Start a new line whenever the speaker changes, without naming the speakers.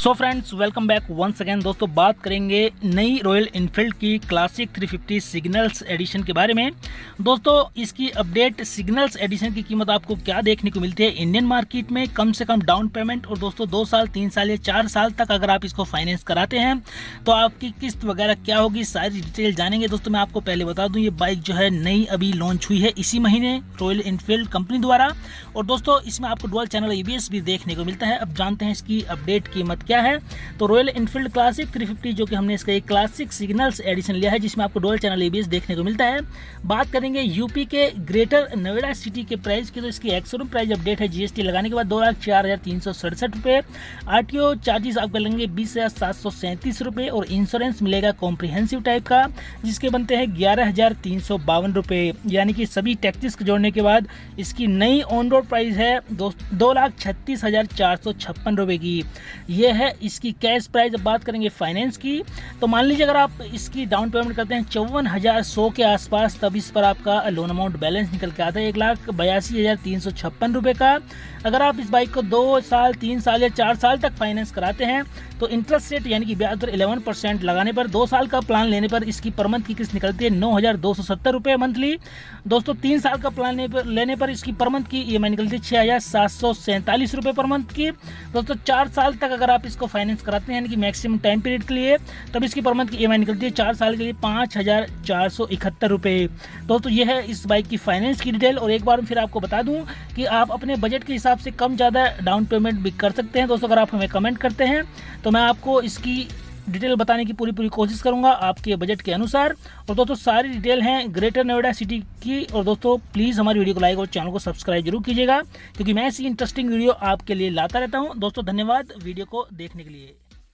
सो friends, welcome back once again. दोस्तों, बात करेंगे नई रॉयल इनफील्ड की क्लासिक 350 सिग्नल्स एडिशन के बारे में। दोस्तों, इसकी अपडेट सिग्नल्स एडिशन की कीमत आपको क्या देखने को मिलती है इंडियन मार्केट में, कम से कम डाउन पेमेंट, और दोस्तों 2 साल 3 साल या 4 साल तक अगर आप इसको फाइनेंस कराते हैं तो आपकी किस्त वगैरह क्या होगी, सारी डिटेल जानेंगे। दोस्तों, मैं आपको पहले बता दूं, ये बाइक जो है नई अभी लॉन्च हुई है इसी महीने रॉयल इनफील्ड कंपनी द्वारा, और दोस्तों इसमें आपको डुअल चैनल ABS भी देखने को मिलता है। अब जानते हैं इसकी अपडेट कीमत क्या है। तो रॉयल इनफील्ड क्लासिक 350 जो कि हमने इसका एक क्लासिक सिग्नल्स एडिशन लिया है जिसमें आपको डुअल चैनल ABS देखने को मिलता है। बात करेंगे यूपी के ग्रेटर नोएडा सिटी के प्राइस की, तो इसकी एक्स-शोरूम प्राइस अपडेट है GST लगाने के बाद 2,04,367 रुपये। RTO चार्जेस आपको लगेंगे 20,737 रुपये, और इंश्योरेंस मिलेगा कॉम्प्रिहेंसिव टाइप का जिसके बनते हैं 11,352 रुपये, यानी कि सभी टैक्सेस को जोड़ने के बाद इसकी नई ऑन रोड प्राइस है 2,36,456 रुपये की। यह है इसकी कैश प्राइस। अब बात करेंगे फाइनेंस की, तो मान लीजिए अगर आप इसकी डाउन पेमेंट करते हैं 54,100 के आसपास, तब इस पर आपका लोन अमाउंट बैलेंस निकल के आता है 1,82,356 रुपये का। अगर आप इस बाइक को 2 साल 3 साल या 4 साल तक फाइनेंस कराते हैं तो इंटरेस्ट रेट यानी कि ब्याज दर 11% लगाने पर 2 साल का प्लान लेने पर इसकी पर मंथ की किस्त निकलती है 9,270 रुपये मंथली। दोस्तों 3 साल का प्लान लेने पर इसकी पर मंथ की EMI निकलती है 6,747 रुपये पर मंथ की। दोस्तों 4 साल तक अगर आप इसको फाइनेंस कराते हैं यानी कि मैक्सिमम टाइम पीरियड के लिए, तब इसकी पर मंथ की EMI निकलती है 4 साल के लिए 5,471 रुपये। दोस्तों ये है इस बाइक की फाइनेंस की डिटेल, और एक बार फिर आपको बता दूं कि आप अपने बजट के हिसाब से कम ज़्यादा डाउन पेमेंट भी कर सकते हैं। दोस्तों अगर आप हमें कमेंट करते हैं तो मैं आपको इसकी डिटेल बताने की पूरी कोशिश करूंगा आपके बजट के अनुसार। और दोस्तों सारी डिटेल हैं ग्रेटर नोएडा सिटी की। और दोस्तों प्लीज़ हमारी वीडियो को लाइक और चैनल को सब्सक्राइब जरूर कीजिएगा, क्योंकि मैं ऐसी इंटरेस्टिंग वीडियो आपके लिए लाता रहता हूं। दोस्तों धन्यवाद वीडियो को देखने के लिए।